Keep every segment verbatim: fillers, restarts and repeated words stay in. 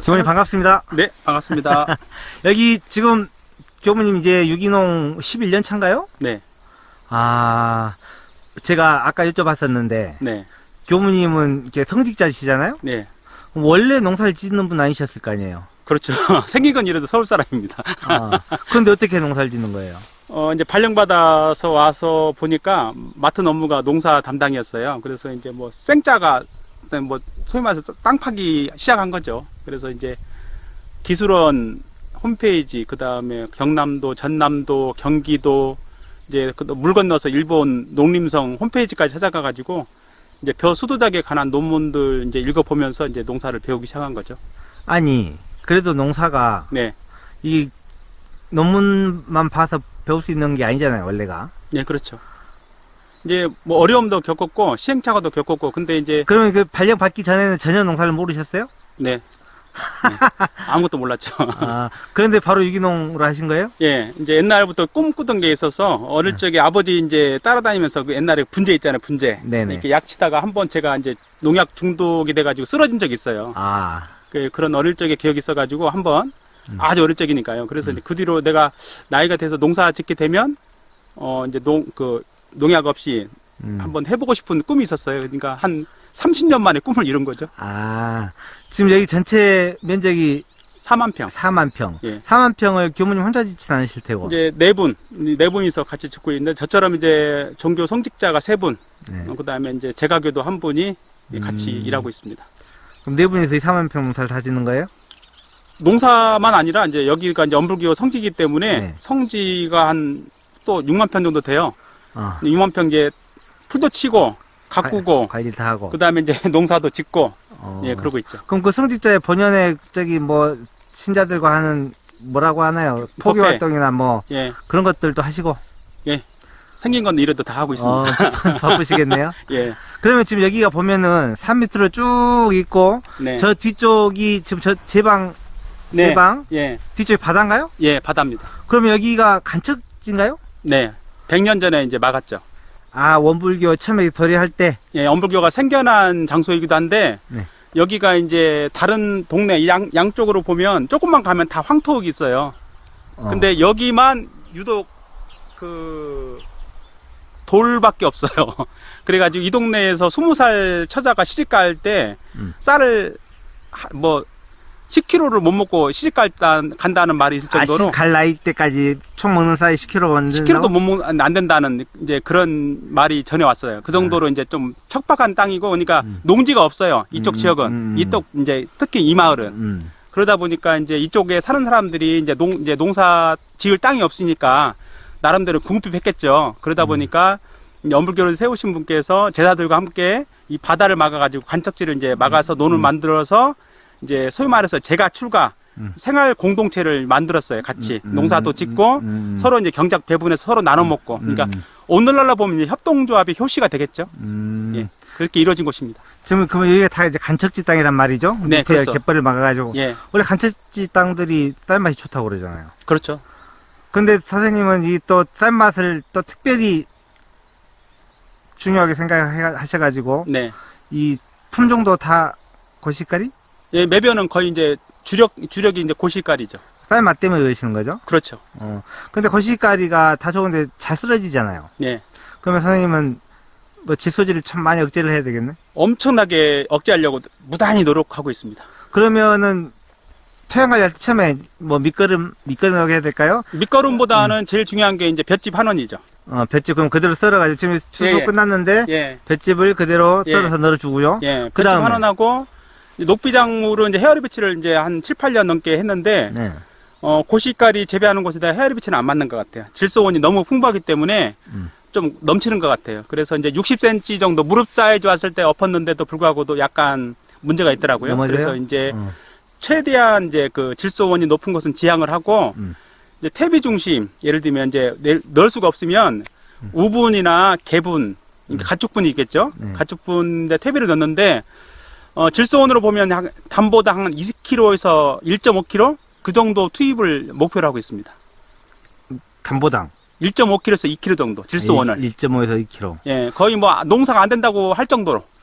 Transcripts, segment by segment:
교무님 반갑습니다. 네, 반갑습니다. 여기 지금 교무님 이제 유기농 십일 년 차인가요? 네. 아, 제가 아까 여쭤봤었는데, 네. 교무님은 이렇게 성직자시잖아요? 네. 원래 농사를 짓는 분 아니셨을 거 아니에요? 그렇죠. 생긴 건 이래도 서울 사람입니다. 아, 그런데 어떻게 농사를 짓는 거예요? 어, 이제 발령받아서 와서 보니까 맡은 업무가 농사 담당이었어요. 그래서 이제 뭐 생짜가 뭐 소위 말해서 땅 파기 시작한 거죠. 그래서 이제 기술원 홈페이지, 그 다음에 경남도, 전남도, 경기도, 이제 물 건너서 일본 농림성 홈페이지까지 찾아가가지고 이제 벼 수도작에 관한 논문들 이제 읽어보면서 이제 농사를 배우기 시작한 거죠. 아니, 그래도 농사가 네. 이 논문만 봐서 배울 수 있는 게 아니잖아요, 원래가. 네, 그렇죠. 이제 뭐 어려움도 겪었고 시행착오도 겪었고, 근데 이제 그러면 그 발령 받기 전에는 전혀 농사를 모르셨어요? 네. 네. 아무것도 몰랐죠. 아, 그런데 바로 유기농으로 하신 거예요? 예, 이제 옛날부터 꿈꾸던 게 있어서 어릴 적에 아버지 이제 따라다니면서 그 옛날에 분재 있잖아요, 분재. 네네. 이렇게 약 치다가 한번 제가 이제 농약 중독이 돼가지고 쓰러진 적이 있어요. 아, 그, 그런 어릴 적에 기억이 있어가지고 한번 음. 아주 어릴 적이니까요. 그래서 음. 이제 그 뒤로 내가 나이가 돼서 농사 짓게 되면 어 이제 농 그 농약 없이 음. 한번 해보고 싶은 꿈이 있었어요. 그러니까 한 삼십 년 만에 꿈을 이룬 거죠. 아, 지금 여기 전체 면적이 사만 평. 사만 평. 예. 사만 평을 교무님 혼자 짓진 않으실 테고. 이제 네 분, 네 분이서 같이 짓고 있는데, 저처럼 이제 종교 성직자가 세 분, 네. 어, 그 다음에 이제 재가교도 한 분이 같이 음. 일하고 있습니다. 그럼 네 분이서 이 사만 평 농사를 다 짓는 거예요? 농사만 아니라 이제 여기가 이제 엄불교 성지이기 때문에 네. 성지가 한 또 육만 평 정도 돼요. 어. 육만 평 이제 풀도 치고, 가꾸고, 관리 다 하고, 그 다음에 이제 농사도 짓고, 어. 예, 그러고 있죠. 그럼 그 성직자의 본연의 저기 뭐 신자들과 하는 뭐라고 하나요? 포교 활동이나 뭐 예. 그런 것들도 하시고. 예. 생긴 건 이래도 다 하고 있습니다. 어, 바쁘시겠네요. 예. 그러면 지금 여기가 보면은 산 밑으로 쭉 있고, 네. 저 뒤쪽이 지금 저 제방, 네. 제방, 예. 뒤쪽이 바다인가요? 예, 바다입니다. 그러면 여기가 간척지인가요? 네. 백 년 전에 이제 막았죠. 아, 원불교 처음에 도래할 때? 예, 원불교가 생겨난 장소이기도 한데, 네. 여기가 이제 다른 동네 양, 양쪽으로 보면 조금만 가면 다 황토흙이 있어요. 어. 근데 여기만 유독 그 돌밖에 없어요. 그래가지고 이 동네에서 스무 살 처자가 시집갈 때 음. 쌀을 뭐 십 킬로그램를 못 먹고 시집갈 간다는 말이 있을 정도로. 아, 갈 나이 때까지 총 먹는 쌀이 십 킬로그램 십 킬로그램도 못 먹, 안 된다는 이제 그런 말이 전해왔어요. 그 정도로 아. 이제 좀 척박한 땅이고, 그러니까 음. 농지가 없어요. 이쪽 음, 지역은. 음, 이쪽 이제 특히 이 마을은. 음. 그러다 보니까 이제 이쪽에 사는 사람들이 이제 농, 이제 농사 지을 땅이 없으니까 나름대로 궁핍했겠죠. 그러다 음. 보니까 엄불교를 세우신 분께서 제자들과 함께 이 바다를 막아가지고 간척지를 이제 막아서 음. 논을 만들어서 이제 소위 말해서 제가 출가 음. 생활 공동체를 만들었어요. 같이 음. 농사도 짓고 음. 서로 이제 경작 배분해서 서로 나눠 먹고. 그러니까 음. 오늘날로 보면 이제 협동조합의 효시가 되겠죠. 음. 예, 그렇게 이루어진 곳입니다. 지금 그러면 여기가 다 이제 간척지 땅이란 말이죠? 네, 그렇죠. 갯벌을 막아가지고. 예. 원래 간척지 땅들이 쌀맛이 좋다고 그러잖아요. 그렇죠. 근데 선생님은 이 또 쌀맛을 또 특별히 중요하게 생각하셔가지고 네. 이 품종도 다 고시까리? 예, 매변은 거의 이제 주력 주력이 이제 고시까리죠. 쌀맛 때문에 그러시는 거죠? 그렇죠. 어. 근데 고시까리가 다 좋은데 잘 쓰러지잖아요. 예. 그러면 선생님은 뭐 질소질을 참 많이 억제를 해야 되겠네? 엄청나게 억제하려고 무단히 노력하고 있습니다. 그러면은 토양 관리할 때 처음에 뭐 밑거름, 밑거름이라고 해야 될까요? 밑거름보다는 음. 제일 중요한 게 이제 볏짚 한원이죠. 어, 볏짚 그럼 그대로 썰어가지고 지금 추수 예, 예. 끝났는데 예. 볏짚을 그대로 예. 썰어서 넣어주고요. 예. 볏짚 한원하고 녹비작물로 이제 헤어리 배치를 이제 한 칠, 팔 년 넘게 했는데, 네. 어, 고시까리 재배하는 곳에다 헤어리 배치는 안 맞는 것 같아요. 질소원이 너무 풍부하기 때문에 음. 좀 넘치는 것 같아요. 그래서 이제 육십 센티미터 정도 무릎 사이즈 왔을 때 엎었는데도 불구하고도 약간 문제가 있더라고요. 넘어져요? 그래서 이제 어. 최대한 이제 그 질소원이 높은 곳은 지향을 하고, 음. 이제 태비 중심, 예를 들면 이제 넣을 수가 없으면 음. 우분이나 개분, 음. 가축분이 있겠죠? 네. 가축분에 태비를 넣는데, 어, 질소원으로 보면 담보다 한 이십 킬로그램에서 일 점 오 킬로그램 그 정도 투입을 목표로 하고 있습니다. 담보당 일 점 오 킬로그램에서 이 킬로그램 정도 질소원을 일 점 오에서 이 킬로그램. 예, 거의 뭐 농사가 안 된다고 할 정도로.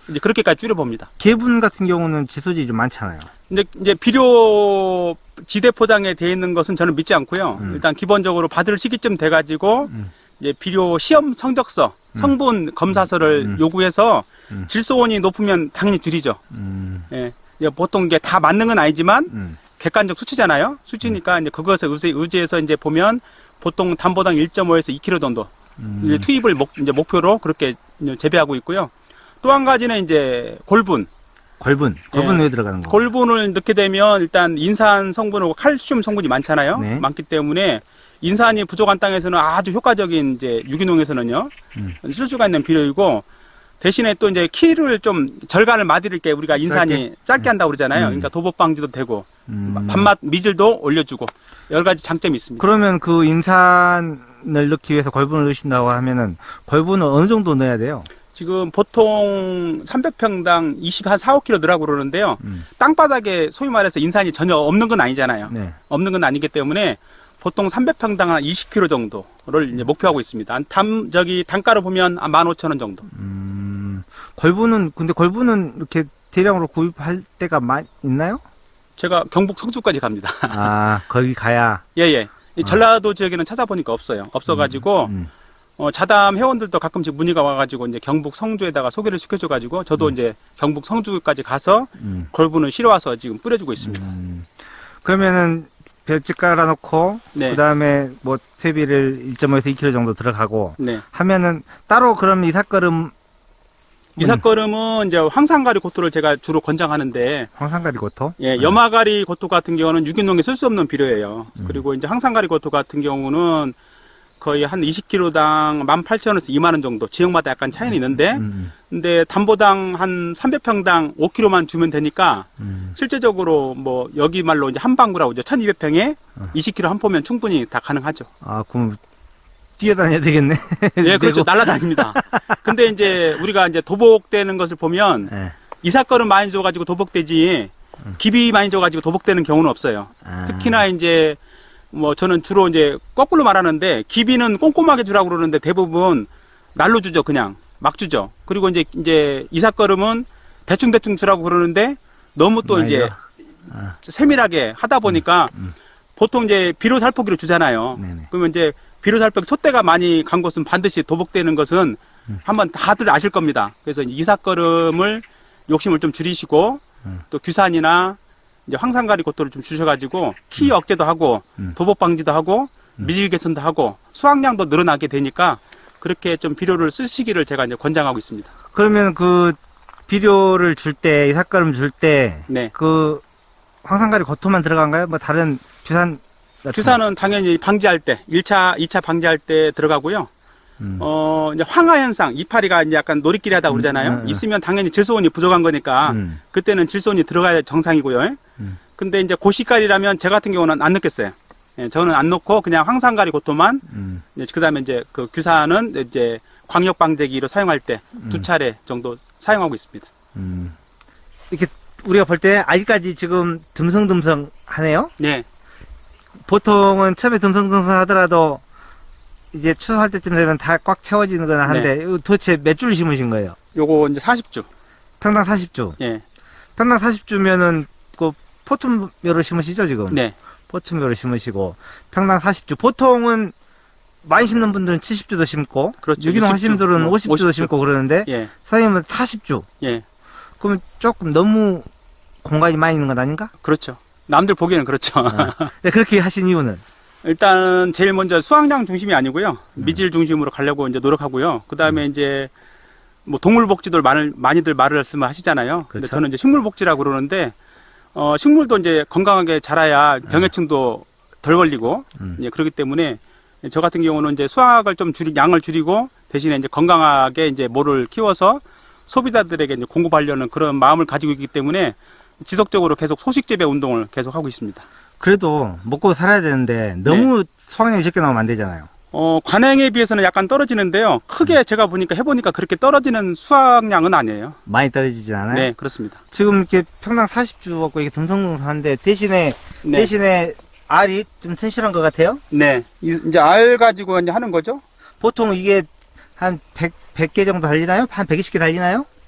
이제 그렇게까지 줄여봅니다. 개분 같은 경우는 지소질이 좀 많잖아요. 근데 이제 비료 지대 포장에 돼 있는 것은 저는 믿지 않고요. 음. 일단 기본적으로 받을 시기쯤 돼가지고 음. 이제 비료 시험 성적서, 음. 성분 검사서를 음. 요구해서 음. 질소원이 높으면 당연히 줄이죠. 음. 예. 이제 보통 이게 다 맞는 건 아니지만 음. 객관적 수치잖아요. 수치니까 이제 그것을 의지- 의지해서 이제 보면 보통 담보당 일 점 오에서 이 킬로그램 정도 음. 이제 투입을 목, 이제 목표로 그렇게 이제 재배하고 있고요. 또 한 가지는 이제 골분. 골분. 골분 예. 왜 들어가는 거? 골분을 넣게 되면 일단 인산 성분하고 칼슘 성분이 많잖아요. 네. 많기 때문에 인산이 부족한 땅에서는 아주 효과적인 이제 유기농에서는요. 음. 쓸 수가 있는 비료이고 대신에 또 이제 키를 좀 절간을 마디를 게 우리가 인산이 짧게, 짧게 한다고 그러잖아요. 음. 그러니까 도복 방지도 되고 음. 밥맛 미질도 올려주고 여러 가지 장점이 있습니다. 그러면 그 인산을 넣기 위해서 골분을 넣으신다고 하면은 골분을 어느 정도 넣어야 돼요? 지금 보통 삼백 평당 이십, 한 사, 오 킬로그램 넣으라고 그러는데요. 음. 땅바닥에 소위 말해서 인산이 전혀 없는 건 아니잖아요. 네. 없는 건 아니기 때문에 보통 삼백 평당 한 이십 킬로그램 정도를 이제 목표하고 있습니다. 한 담, 저기 단가로 보면 한 만 오천 원 정도. 음. 골분은 근데 골분은 이렇게 대량으로 구입할 때가 많이 있나요? 제가 경북 성주까지 갑니다. 아, 거기 가야. 예, 예. 이 전라도 지역에는 찾아보니까 없어요. 없어가지고, 음. 어, 자담 회원들도 가끔씩 문의가 와가지고, 이제 경북 성주에다가 소개를 시켜줘가지고, 저도 음. 이제 경북 성주까지 가서 음. 골분을 실어와서 지금 뿌려주고 있습니다. 음. 그러면은 벼집 깔아놓고 네. 그다음에 뭐 퇴비를 일 점 오에서 이 킬로그램 정도 들어가고 네. 하면은 따로 그럼 이삭거름 이삭거름은 이제 황산가리 고토를 제가 주로 권장하는데, 황산가리 고토? 예, 염화가리 고토 같은 경우는 유기농에 쓸 수 없는 비료예요. 음. 그리고 이제 황산가리 고토 같은 경우는 거의 한 이십 킬로그램당 만 팔천 원에서 이만 원 정도, 지역마다 약간 차이는 있는데, 음. 근데 담보당 한 삼백 평당 오 킬로그램만 주면 되니까, 음. 실제적으로 뭐, 여기 말로 이제 한 방구라고 이제 천이백 평에 어. 이십 킬로그램 한 포면 충분히 다 가능하죠. 아, 그럼 뛰어다녀야 되겠네. 예, 그렇죠. 내고. 날아다닙니다. 근데 이제 우리가 이제 도복되는 것을 보면, 예. 이삭거름 많이 줘가지고 도복되지, 기비 많이 줘가지고 도복되는 경우는 없어요. 아. 특히나 이제 뭐 저는 주로 이제 거꾸로 말하는데 기비는 꼼꼼하게 주라고 그러는데 대부분 날로 주죠. 그냥 막 주죠. 그리고 이제 이제 이삭거름은 대충 대충 주라고 그러는데 너무 또 많이 이제 줘? 아. 세밀하게 하다 보니까 음, 음. 보통 이제 비료 살포기로 주잖아요. 네네. 그러면 이제 비료 살포기 촛대가 많이 간 것은 반드시 도복되는 것은 음. 한번 다들 아실 겁니다. 그래서 이삭거름을 욕심을 좀 줄이시고 음. 또 규산이나 이제 황산가리 고토를 좀 주셔가지고 키 억제도 하고 음. 도복 방지도 하고 음. 미질 개선도 하고 수확량도 늘어나게 되니까 그렇게 좀 비료를 쓰시기를 제가 이제 권장하고 있습니다. 그러면 그 비료를 줄 때, 이삭거름 줄 때, 네. 그 황산가리 고토만 들어간가요? 뭐 다른 규산 같은 규산은 당연히 방지할 때, 일 차, 이 차 방지할 때 들어가고요. 음. 어, 이제 황화 현상, 이파리가 이제 약간 노리끼리 하다고 그러잖아요. 음, 음, 음. 있으면 당연히 질소원이 부족한 거니까 음. 그때는 질소원이 들어가야 정상이고요. 음. 근데 이제 고시가리라면 제 같은 경우는 안 넣겠어요. 예, 저는 안 넣고 그냥 황산가리 고토만 음. 이제 그다음에 이제 그 규산은 이제 광역 방제기로 사용할 때 두 음. 차례 정도 사용하고 있습니다. 음. 이렇게 우리가 볼 때 아직까지 지금 듬성듬성 하네요. 네. 보통은 처음에 듬성듬성 하더라도 이제 추수할 때쯤 되면 다 꽉 채워지는 거나 한데 이거 도대체 몇 줄 심으신 거예요? 요거 이제 사십 주. 평당 사십 주. 예. 평당 사십 주면은 그 포트묘를 심으시죠 지금? 네. 포트묘를 심으시고 평당 사십 주. 보통은 많이 심는 분들은 칠십 주도 심고 그렇죠. 유기농 육십 주, 하시는 분들은 뭐 오십 주도 오십 주. 심고 그러는데 예. 사장님은 사십 주. 예. 그러면 조금 너무 공간이 많이 있는 건 아닌가? 그렇죠. 남들 보기에는 그렇죠. 아. 근데 그렇게 하신 이유는? 일단 제일 먼저 수확량 중심이 아니고요. 음. 미질 중심으로 가려고 이제 노력하고요. 그다음에 이제 뭐 동물 복지들 많을 많이들 말을 말씀을 하시잖아요. 근데 그렇죠. 저는 이제 식물 복지라고 그러는데 어 식물도 이제 건강하게 자라야 병해충도 덜 걸리고 음. 이제 그렇기 때문에 저 같은 경우는 이제 수확을 좀 줄이 양을 줄이고 대신에 이제 건강하게 이제 모를 키워서 소비자들에게 이제 공급하려는 그런 마음을 가지고 있기 때문에 지속적으로 계속 소식 재배 운동을 계속 하고 있습니다. 그래도 먹고 살아야 되는데 너무 수확량이 적게 나오면 안 되잖아요. 어, 관행에 비해서는 약간 떨어지는데요. 크게 제가 보니까 해보니까 그렇게 떨어지는 수확량은 아니에요. 많이 떨어지진 않아요? 네, 그렇습니다. 지금 이렇게 평당 사십 주 갖고 이렇게 듬성듬성한데 대신에 네. 대신에 알이 좀 튼실한 것 같아요? 네. 이- 이제 알 가지고 이제 하는 거죠. 보통 이게 한 백, 백 개 정도 달리나요? 한 백이십 개 달리나요?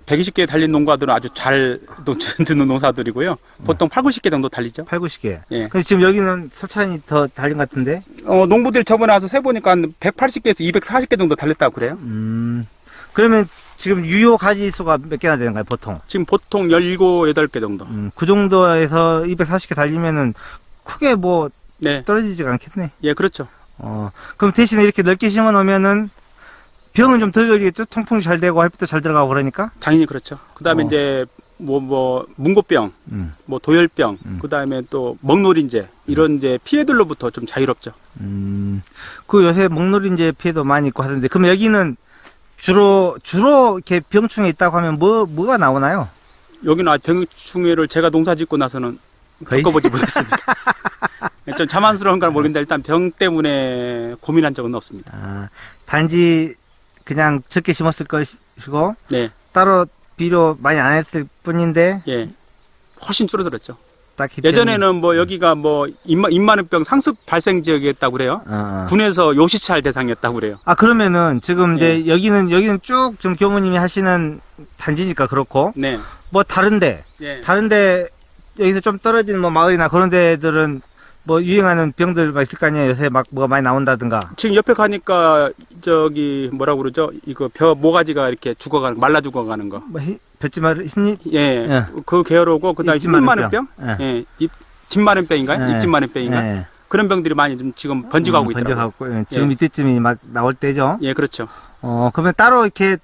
백이십 개 달린 농가들은 아주 잘 짓는 농사들이고요. 보통 팔, 구십 개 정도 달리죠. 팔, 구십 개. 예. 근데 지금 여기는 솔찬히 더 달린 것 같은데? 어, 농부들이 저번에 와서 세보니까 한 백팔십 개에서 이백사십 개 정도 달렸다고 그래요. 음. 그러면 지금 유효 가지 수가 몇 개나 되는가요, 보통? 지금 보통 열일곱, 여덟 개 정도. 음, 그 정도에서 이백사십 개 달리면은 크게 뭐 네. 떨어지지가 않겠네. 예, 그렇죠. 어, 그럼 대신에 이렇게 넓게 심어 놓으면은 병은 좀 덜 걸리겠죠? 통풍이 잘 되고 햇빛도 잘 들어가고 그러니까? 당연히 그렇죠. 그 다음에 어. 이제 뭐, 뭐, 문고병, 음. 뭐, 도열병, 음. 그 다음에 또 먹노린재, 이런 이제 피해들로부터 좀 자유롭죠. 음, 그 요새 먹노린재 피해도 많이 있고 하던데, 그럼 여기는 주로, 주로 이렇게 병충해 있다고 하면 뭐, 뭐가 나오나요? 여기는 아직 병충해를 제가 농사 짓고 나서는 거의? 겪어보지 못했습니다. 좀 자만스러운 걸 모르겠는데 일단 병 때문에 고민한 적은 없습니다. 아, 단지 그냥 적게 심었을 것이고, 네. 따로 비료 많이 안 했을 뿐인데, 예. 훨씬 줄어들었죠. 딱히. 예전에는 뭐 여기가 뭐 입마, 입마늘병 상습 발생 지역이었다고 그래요. 어, 어. 군에서 요시찰 대상이었다고 그래요. 아, 그러면은 지금 이제 예. 여기는, 여기는 쭉 좀 교무님이 하시는 단지니까 그렇고, 네. 뭐 다른데, 예. 다른데 여기서 좀 떨어진 뭐 마을이나 그런 데들은 뭐 유행하는 병들 막 있을 거 아니에요. 요새 막 뭐가 많이 나온다든가. 지금 옆에 가니까 저기 뭐라고 그러죠? 이거 벼 모가지가 이렇게 죽어가는 말라 죽어가는 거. 뭐 히, 볕지마르 흰잎? 예. 예. 그 계열오고 그다음에 잎마른병. 예. 예. 잎 집마른병인가요? 예. 잎집마른병인가? 예. 그런 병들이 많이 좀 지금 번져가고 음, 있더라고요. 번져가고 예. 지금 예. 이때쯤이 막 나올 때죠. 예, 그렇죠. 어, 그러면 따로 이렇게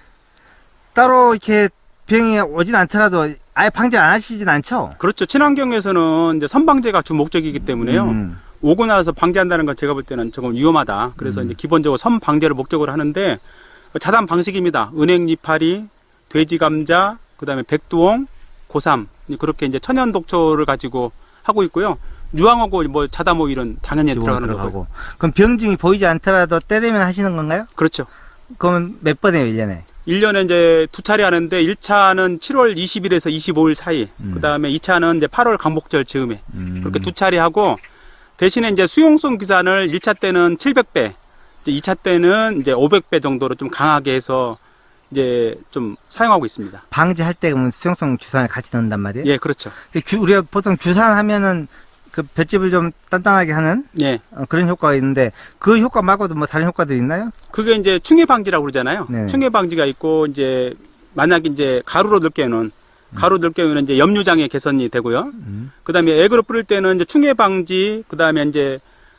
따로 이렇게 병이 오진 않더라도 아예 방제 안 하시진 않죠? 그렇죠. 친환경에서는 이제 선방제가 주 목적이기 때문에요. 음. 오고 나서 방제한다는 건 제가 볼 때는 조금 위험하다. 그래서 음. 이제 기본적으로 선방제를 목적으로 하는데 자단 방식입니다. 은행 이파리, 돼지 감자, 그다음에 백두홍, 고삼 그렇게 이제 천연 독초를 가지고 하고 있고요. 유황하고 뭐 자담 오일은 당연히 들어가는 거고. 그럼 병증이 보이지 않더라도 때 되면 하시는 건가요? 그렇죠. 그러면 몇 번에요, 일 년에? 일 년에 이제 두 차례 하는데 일 차는 칠월 이십일에서 이십오일 사이, 음. 그다음에 이 차는 이제 팔월 강복절 즈음에 음. 그렇게 두 차례 하고 대신에 이제 수용성 기산을 일 차 때는 칠백 배, 이제 이 차 때는 이제 오백 배 정도로 좀 강하게 해서 이제 좀 사용하고 있습니다. 방제할 때 그러면 수용성 주산을 같이 넣는단 말이에요? 예, 그렇죠. 주, 우리가 보통 주산 하면은 그 볏짚을 좀 단단하게 하는 예. 어, 그런 효과가 있는데 그 효과 말고도 뭐 다른 효과들이 있나요? 그게 이제 충해 방지라고 그러잖아요. 네. 충해 방지가 있고 이제 만약 이제 가루로 넣을 경우는 가루 넣을 경우는 이제 염류장의 개선이 되고요. 음. 그다음에 액으로 뿌릴 때는 이제 충해 방지, 그다음에 이제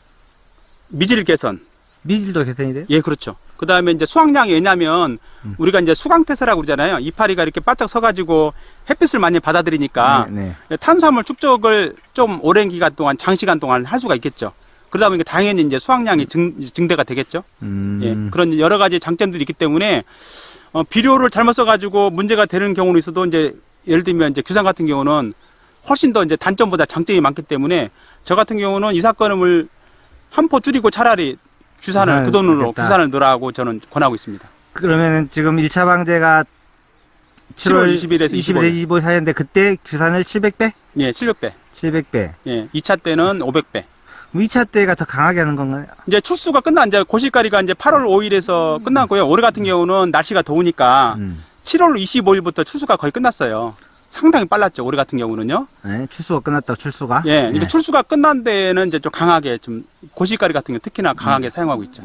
미질 개선. 미질도 개선이 돼요? 예, 그렇죠. 그다음에 이제 수확량이 왜냐면 음. 우리가 이제 수광태세라고 그러잖아요. 이파리가 이렇게 바짝 서가지고 햇빛을 많이 받아들이니까 네, 네. 탄수화물 축적을 좀 오랜 기간 동안, 장시간 동안 할 수가 있겠죠. 그러다 보니까 당연히 이제 수확량이 증, 증대가 되겠죠. 음. 예, 그런 여러 가지 장점들이 있기 때문에 어, 비료를 잘못 써가지고 문제가 되는 경우는 있어도 이제 예를 들면 이제 규산 같은 경우는 훨씬 더 이제 단점보다 장점이 많기 때문에 저 같은 경우는 이 사건을 한 포 줄이고 차라리 규산을 그 돈으로 되겠다. 규산을 넣으라고 저는 권하고 있습니다. 그러면은 지금 일 차 방제가 칠월 이십일에서 이십일, 이십오 사이인데 그때 규산을 칠백 배? 예, 칠백 배. 칠백 배. 예, 이 차 때는 오백 배. 이 차 때가 더 강하게 하는 건가요? 이제 출수가 끝난 이제 고실가리가 이제 팔월 오일에서 끝났고요. 올해 같은 경우는 날씨가 더우니까 음. 칠월 이십오일부터 출수가 거의 끝났어요. 상당히 빨랐죠. 올해 같은 경우는요. 네, 출수가 끝났다고 출수가. 예, 그러니까 네. 출수가 끝난 데는 이제 좀 강하게 좀 고실가리 같은 경우 특히나 강하게 음. 사용하고 있죠.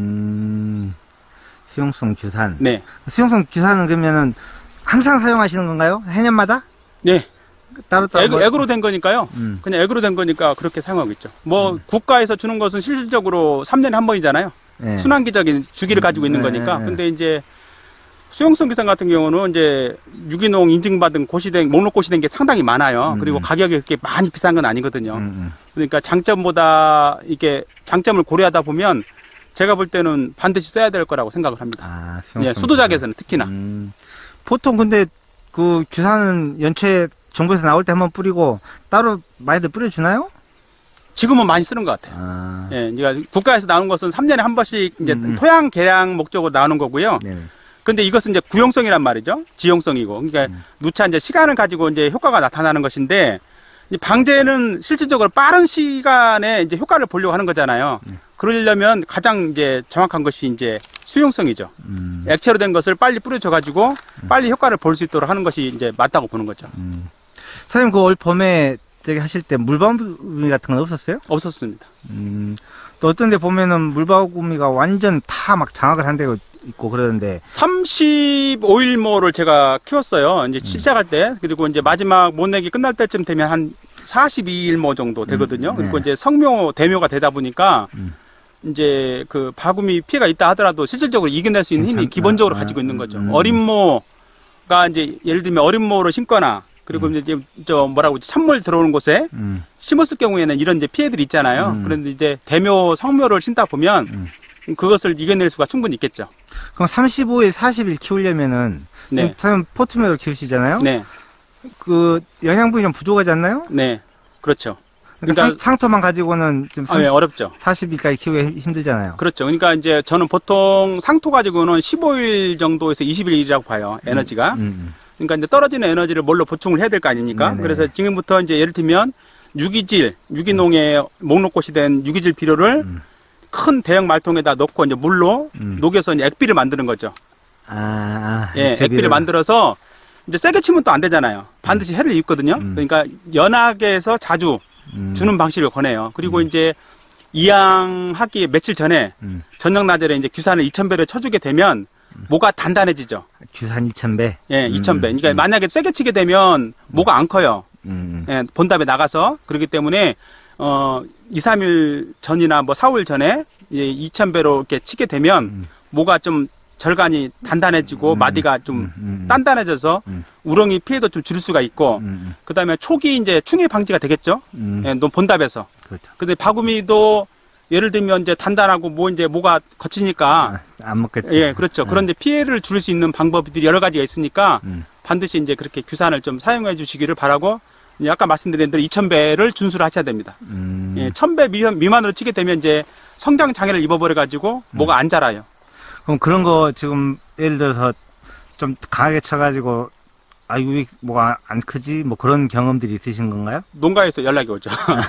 음, 수용성 규산. 네, 수용성 규산은 그러면은 항상 사용하시는 건가요? 해년마다? 네. 따로 따로. 액, 뭐- 액으로 된 거니까요. 음. 그냥 액으로 된 거니까 그렇게 사용하고 있죠. 뭐 음. 국가에서 주는 것은 실질적으로 삼 년에 한 번이잖아요. 네. 순환기적인 주기를 가지고 있는 네, 거니까. 네, 네. 근데 이제 수용성 기산 같은 경우는 이제 유기농 인증받은 고시된 목록 고시된 게 상당히 많아요. 음. 그리고 가격이 그렇게 많이 비싼 건 아니거든요. 음, 음. 그러니까 장점보다 이게 장점을 고려하다 보면 제가 볼 때는 반드시 써야 될 거라고 생각을 합니다. 아, 수용성 예, 수도작에서는 특히나. 음. 보통 근데 그 규산은 연초에 정부에서 나올 때 한번 뿌리고 따로 많이들 뿌려주나요? 지금은 많이 쓰는 것 같아요. 아, 예, 그러니까 국가에서 나오는 것은 삼 년에 한 번씩 이제 음. 토양 개량 목적으로 나오는 거고요. 네. 근데 이것은 이제 구용성이란 말이죠. 지용성이고. 그러니까 음. 누차 이제 시간을 가지고 이제 효과가 나타나는 것인데, 이 방제는 실질적으로 빠른 시간에 이제 효과를 보려고 하는 거잖아요. 음. 그러려면 가장 이제 정확한 것이 이제 수용성이죠. 음. 액체로 된 것을 빨리 뿌려줘 가지고 음. 빨리 효과를 볼 수 있도록 하는 것이 이제 맞다고 보는 거죠. 음. 사장님 그 올 봄에 저기 하실 때 물바구미 같은 건 없었어요? 없었습니다. 음. 또 어떤 데 보면은 물바구미가 완전 다 막 장악을 한 데가 있고 그러는데 삼십오 일모를 제가 키웠어요. 이제 음. 시작할 때. 그리고 이제 마지막 못내기 끝날 때쯤 되면 한 사십이 일모 정도 되거든요. 음. 그리고 네. 이제 성묘, 대묘가 되다 보니까 음. 이제 그 바구미 피해가 있다 하더라도 실질적으로 이겨낼 수 있는 힘이 기본적으로 아, 가지고 있는 거죠. 음. 어린 모가 이제 예를 들면 어린 모를 심거나 그리고 음. 이제 저 뭐라고 찬물 들어오는 곳에 음. 심었을 경우에는 이런 이제 피해들이 있잖아요. 음. 그런데 이제 대묘, 성묘를 심다 보면 음. 그것을 이겨낼 수가 충분히 있겠죠. 그럼 삼십오 일, 사십 일 키우려면은 네. 사장님 포트묘를 키우시잖아요. 네. 그 영양분이 좀 부족하지 않나요? 네, 그렇죠. 그러니까 상, 상토만 가지고는 좀 아, 네, 어렵죠. 사십 일까지 키우기 힘들잖아요. 그렇죠. 그러니까 이제 저는 보통 상토 가지고는 십오 일 정도에서 이십 일이라고 봐요. 에너지가. 음, 음. 그러니까 이제 떨어지는 에너지를 뭘로 보충을 해야 될 거 아닙니까? 네네. 그래서 지금부터 이제 예를 들면 유기질, 유기농의 목록꽃이 된 유기질 비료를 음. 큰 대형 말통에다 넣고 이제 물로 음. 녹여서 이제 액비를 만드는 거죠. 아, 예, 액비를. 액비를 만들어서 이제 세게 치면 또 안 되잖아요. 반드시 해를 입거든요. 음. 그러니까 연하게해서 자주 음. 주는 방식을 권해요. 그리고 음. 이제 이양하기 며칠 전에 음. 저녁 낮에 이제 규산을 이천 배를 쳐주게 되면 음. 모가 단단해지죠. 규산 이천 배? 예, 음. 이천 배. 그러니까 음. 만약에 세게 치게 되면 모가 안 커요. 음. 예, 본답에 나가서. 그렇기 때문에 어, 이, 삼 일 전이나 뭐 사, 오 일 전에 이천 배로 이렇게 치게 되면 음. 모가 좀 절간이 단단해지고 음. 마디가 좀 음. 단단해져서 음. 우렁이 피해도 좀 줄일 수가 있고 음. 그 다음에 초기 이제 충해 방지가 되겠죠. 음. 예, 본답에서. 그렇죠. 근데 바구미도 예를 들면 이제 단단하고 뭐 이제 모가 거치니까 아, 안 먹겠지. 예, 그렇죠. 음. 그런데 피해를 줄일 수 있는 방법들이 여러 가지가 있으니까 음. 반드시 이제 그렇게 규산을 좀 사용해 주시기를 바라고 아까 말씀드린 대로 이천 배를 준수를 하셔야 됩니다. 음. 예, 천 배 미만, 미만으로 치게 되면 이제 성장 장애를 입어버려가지고 음. 모가 안 자라요. 그럼 그런 거 지금 예를 들어서 좀 강하게 쳐가지고 아이고 왜 뭐가 안 크지 뭐 그런 경험들이 있으신 건가요? 농가에서 연락이 오죠.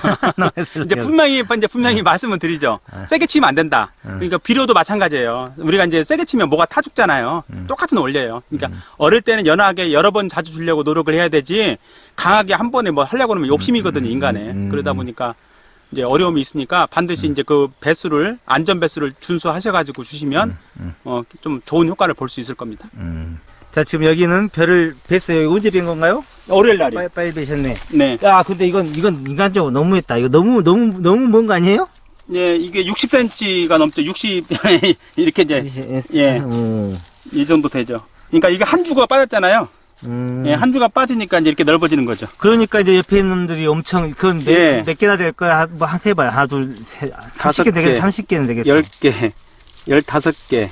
이제 분명히 이제 분명히 네. 말씀을 드리죠. 네. 세게 치면 안 된다. 네. 그러니까 비료도 마찬가지예요. 우리가 이제 세게 치면 뭐가 타 죽잖아요. 음. 똑같은 원리예요. 그러니까 음. 어릴 때는 연하게 여러 번 자주 주려고 노력을 해야 되지 강하게 한 번에 뭐 하려고 하면 욕심이거든요, 인간에. 음. 그러다 보니까 이제 어려움이 있으니까 반드시 음. 이제 그 배수를 안전 배수를 준수하셔가지고 주시면 음. 음. 어, 좀 좋은 효과를 볼 수 있을 겁니다. 음. 자, 지금 여기는 별을 뵀어요. 언제 뵌 건가요? 월요일 날이요. 빨리, 빨리 뵈셨네. 네. 야, 근데 이건, 이건 인간적으로 너무했다. 이거 너무, 너무, 너무 먼 거 아니에요? 예, 이게 육십 센티미터가 넘죠. 육십, 이렇게 이제, 예. 오. 이 정도 되죠. 그러니까 이게 한 주가 빠졌잖아요. 음. 예, 한 주가 빠지니까 이제 이렇게 넓어지는 거죠. 그러니까 이제 옆에 있는 놈들이 엄청, 그건 몇, 예. 몇 개나 될 거야? 뭐, 한 세 발, 하나, 둘, 셋, 다섯 개 되겠, 삼십 개는 되겠다. 열 개, 열다섯 개,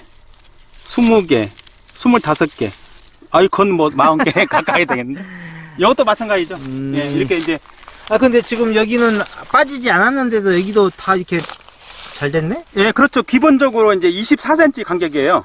스무 개, 스물다섯 개. 아이, 그건 뭐, 마흔 개 가까이 되겠는데? 이것도 마찬가지죠. 음. 예, 이렇게 이제. 아, 근데 지금 여기는 빠지지 않았는데도 여기도 다 이렇게 잘 됐네? 예, 그렇죠. 기본적으로 이제 이십사 센티미터 간격이에요.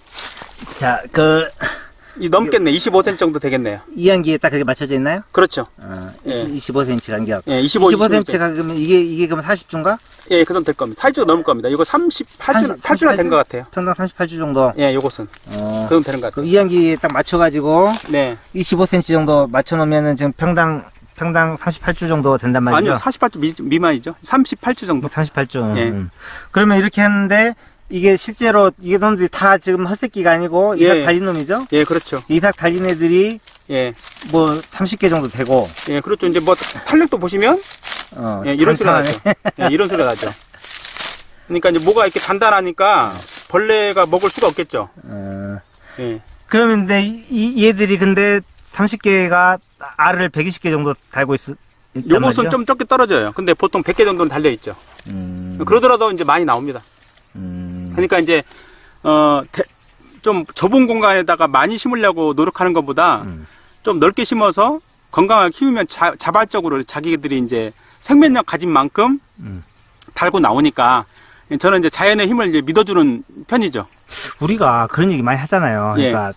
자, 그. 이 넘겠네. 이십오 센티미터 정도 되겠네요. 이항기에 딱 그렇게 맞춰져 있나요? 그렇죠. 어, 예. 이십오 센티미터 간격. 예, 이십오, 이십오 센티미터 간격이면 이게, 이게 그럼 사십 주인가? 예, 그 정도 될 겁니다. 사십 주가 넘을 겁니다. 이거 삼십팔 주, 팔 주나 된 것 같아요. 평당 삼십팔 주 정도? 예, 요것은. 어. 그 정도 되는 것 같아요. 이항기에 딱 맞춰가지고. 네. 이십오 센티미터 정도 맞춰놓으면은 지금 평당, 평당 삼십팔 주 정도 된단 말이죠? 아니요, 사십팔 주 미, 미만이죠. 삼십팔 주 정도. 삼십팔 주. 예. 음. 그러면 이렇게 했는데, 이게 실제로 이게 놈들이 다 지금 헛새끼가 아니고 이삭 예. 달린 놈이죠? 예, 그렇죠. 이삭 달린 애들이 예. 뭐 삼십 개 정도 되고. 예, 그렇죠. 이제 뭐 탄력도 보시면 어, 예, 이런 소리가 나죠. 예, 이런 소리가 나죠. 그러니까 이제 뭐가 이렇게 단단하니까 벌레가 먹을 수가 없겠죠. 어. 예. 그러면 근데 이 얘들이 근데 삼십 개가 알을 백이십 개 정도 달고 있 요것은 말이죠? 좀 적게 떨어져요. 근데 보통 백 개 정도는 달려 있죠. 음. 그러더라도 이제 많이 나옵니다. 음. 그러니까 이제 어, 대, 좀 좁은 공간에다가 많이 심으려고 노력하는 것보다 음. 좀 넓게 심어서 건강하게 키우면 자, 자발적으로 자기들이 이제 생명력 가진 만큼 음. 달고 나오니까 저는 이제 자연의 힘을 이제 믿어주는 편이죠. 우리가 그런 얘기 많이 하잖아요. 예. 그러니까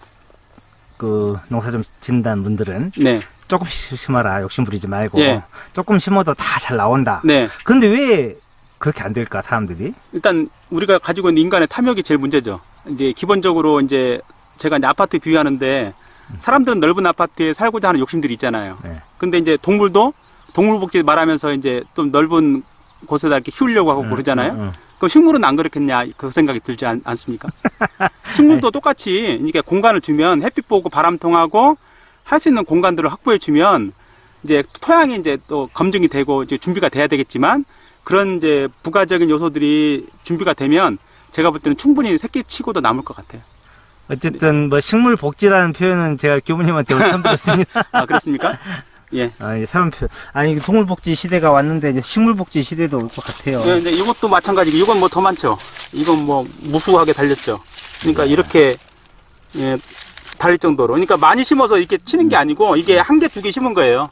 그 농사 좀 짓는 분들은 네. 조금씩 심어라, 욕심 부리지 말고 예. 조금 심어도 다 잘 나온다. 네. 근데 왜 그렇게 안 될까, 사람들이? 일단 우리가 가지고 있는 인간의 탐욕이 제일 문제죠. 이제 기본적으로 이제 제가 이제 아파트 비유하는데 사람들은 넓은 아파트에 살고자 하는 욕심들이 있잖아요. 네. 근데 이제 동물도 동물복지 말하면서 이제 좀 넓은 곳에다 이렇게 키우려고 하고 응, 그러잖아요. 응, 응. 그럼 식물은 안 그렇겠냐 그 생각이 들지 않, 않습니까? 식물도 똑같이 이게 공간을 주면 햇빛 보고 바람 통하고 할 수 있는 공간들을 확보해 주면 이제 토양이 이제 또 검증이 되고 이제 준비가 돼야 되겠지만 그런 이제 부가적인 요소들이 준비가 되면 제가 볼 때는 충분히 새끼 치고도 남을 것 같아요. 어쨌든 뭐 식물 복지라는 표현은 제가 교무님한테 오늘 처음 들었습니다. 아 그렇습니까? 예. 아, 예, 사람 표, 아니 동물 복지 시대가 왔는데 이제 식물 복지 시대도 올 것 같아요. 예, 근데 이것도 마찬가지고 이건 뭐 더 많죠. 이건 뭐 무수하게 달렸죠. 그러니까 네. 이렇게 예, 달릴 정도로. 그러니까 많이 심어서 이렇게 치는 게 아니고 이게 한 개, 두 개 심은 거예요.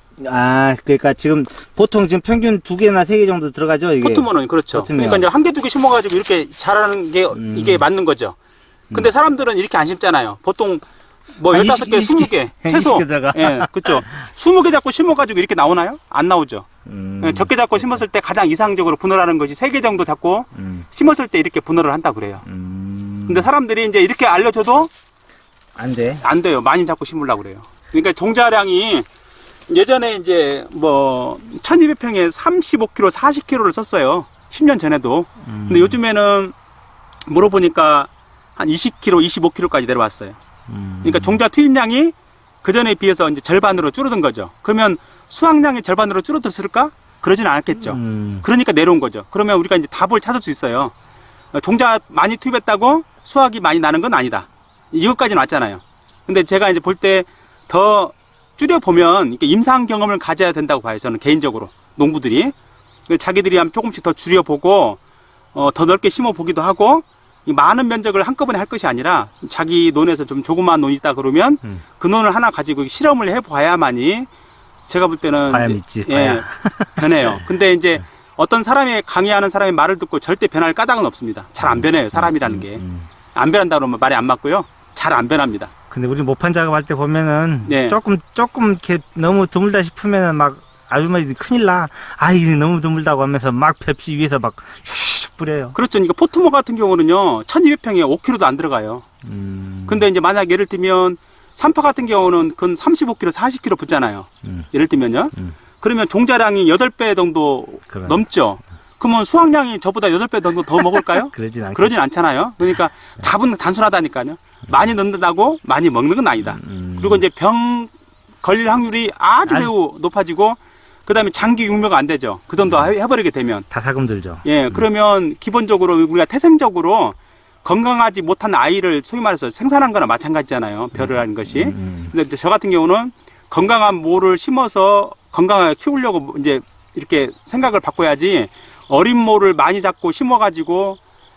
아, 그러니까 지금 보통 지금 평균 두 개나 세 개 정도 들어가죠. 이게. 포트모는 그렇죠. 포트면. 그러니까 이제 한 개, 두 개 심어가지고 이렇게 자라는 게 음. 이게 맞는 거죠. 근데 사람들은 이렇게 안 심잖아요. 보통 뭐 열다섯 개, 스무 개, 최소. 예, 그렇죠. 스무 개 잡고 심어가지고 이렇게 나오나요? 안 나오죠. 음. 예, 적게 잡고 심었을 때 가장 이상적으로 분할하는 것이 세 개 정도 잡고 음. 심었을 때 이렇게 분할을 한다 그래요. 음. 근데 사람들이 이제 이렇게 알려줘도 안 돼. 안 돼요. 많이 잡고 심으려고 그래요. 그러니까 종자량이 예전에 이제 뭐 천이백 평에 삼십오 킬로그램, 사십 킬로그램를 썼어요. 십 년 전에도. 음. 근데 요즘에는 물어보니까 한 이십 킬로그램, 이십오 킬로그램까지 내려왔어요. 음. 그러니까 종자 투입량이 그 전에 비해서 이제 절반으로 줄어든 거죠. 그러면 수확량이 절반으로 줄어들었을까? 그러지는 않았겠죠. 음. 그러니까 내려온 거죠. 그러면 우리가 이제 답을 찾을 수 있어요. 종자 많이 투입했다고 수확이 많이 나는 건 아니다. 이것까지는 왔잖아요. 근데 제가 이제 볼 때 더 줄여보면 임상 경험을 가져야 된다고 봐요. 저는 개인적으로. 농부들이. 자기들이 한번 조금씩 더 줄여보고, 어, 더 넓게 심어보기도 하고, 이 많은 면적을 한꺼번에 할 것이 아니라 자기 논에서 좀 조그마한 논이 있다 그러면 음. 그 논을 하나 가지고 실험을 해봐야만이 제가 볼 때는 봐야 믿지, 예, 봐야. 변해요. 근데 이제 어떤 사람이 강의하는 사람의 말을 듣고 절대 변할 까닭은 없습니다. 잘 안 변해요. 사람이라는 게. 안 변한다 그러면 말이 안 맞고요. 잘 안 변합니다. 근데 우리 모판 작업할 때 보면은 네. 조금 조금 이렇게 너무 드물다 싶으면은 막 아주머니들이 큰일 나. 아 이게 너무 드물다고 하면서 막 벽지 위에서 막 슉슉 뿌려요. 그렇죠. 그러니까 포트모 같은 경우는요 천이백 평에 오 킬로그램도 안 들어가요. 음. 근데 이제 만약 예를 들면 삼파 같은 경우는 그건 삼십오 킬로그램, 사십 킬로그램 붙잖아요. 음. 예를 들면요. 음. 그러면 종자량이 여덟 배 정도 그래. 넘죠. 그러면 수확량이 저보다 여덟 배 정도 더 먹을까요? 그러진 않 그러진 않잖아요. 그러니까 답은 단순하다니까요. 많이 넣는다고 많이 먹는 건 아니다. 음. 그리고 이제 병 걸릴 확률이 아주 매우 높아지고 그다음에 장기 육묘가 안 되죠. 그 정도 음. 해버리게 되면 다사금 들죠. 예, 그러면 음. 기본적으로 우리가 태생적으로 건강하지 못한 아이를 소위 말해서 생산한 거나 마찬가지잖아요. 벼를 하는 것이. 음. 근데 저 같은 경우는 건강한 모를 심어서 건강하게 키우려고 이제 이렇게 생각을 바꿔야지 어린 모를 많이 잡고 심어가지고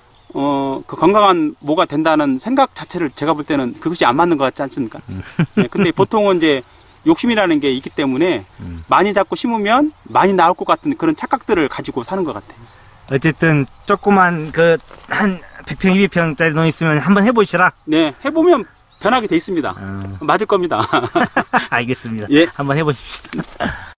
어, 그 건강한 모가 된다는 생각 자체를 제가 볼 때는 그것이 안 맞는 것 같지 않습니까? 음. 네, 근데 보통은 이제 욕심이라는 게 있기 때문에 음. 많이 잡고 심으면 많이 나올 것 같은 그런 착각들을 가지고 사는 것 같아요. 어쨌든 조그만 그 한 백 평, 이백 평짜리 논 있으면 한번 해보시라. 네, 해보면 변하게 돼 있습니다. 음. 맞을 겁니다. 알겠습니다. 예. 한번 해보십시오.